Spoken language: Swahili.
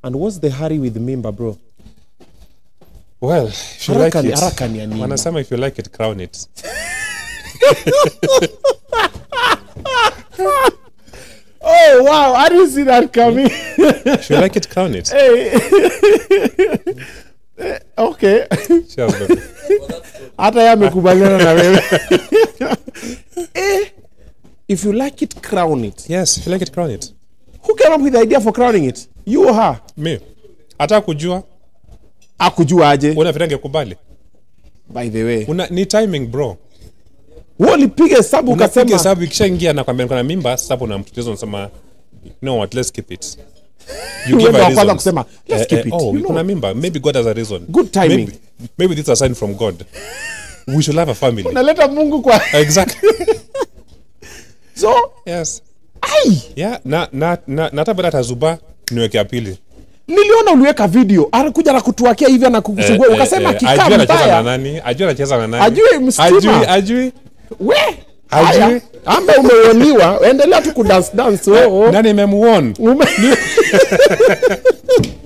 And what's the hurry with the mimba, bro? Well, if you like it, wanasema if you like it, crown it. Oh, wow. I didn't see that coming. If you like it, crown it. Hey. Okay. Hata yamekubaliana na wewe. If you like it, crown it. Yes, if you like it, crown it. Who came up with the idea for crowning it? You or her? Me. Hata kujua. Akujua aje? Unafikiri angekubali? By the way. Ni timing, bro. Woli piga hesabu ukasema. Piga hesabu ikishaingia na kwambia kuna mimba, sasa una mtutizo unasema no what, let's keep it. You give a reason. Kusema, let's keep it. Oh, kuna mimba. Maybe God has a reason. Good timing. Maybe this is a sign from God. We should have a family. Unaleta Mungu kwa. Exactly. So, yes. Ai. Yeah, na tabata tazuba niweke apili. Niliona uliweka video. Anakuja na kutuakia hivi na kukusugua ukasema kikaa mbaya. Ajua anacheza na nani? Ajue mstima. Ajui. We. Ajui. Amba umeuoniwa. Endelea tu kudance dance. Nani memuon?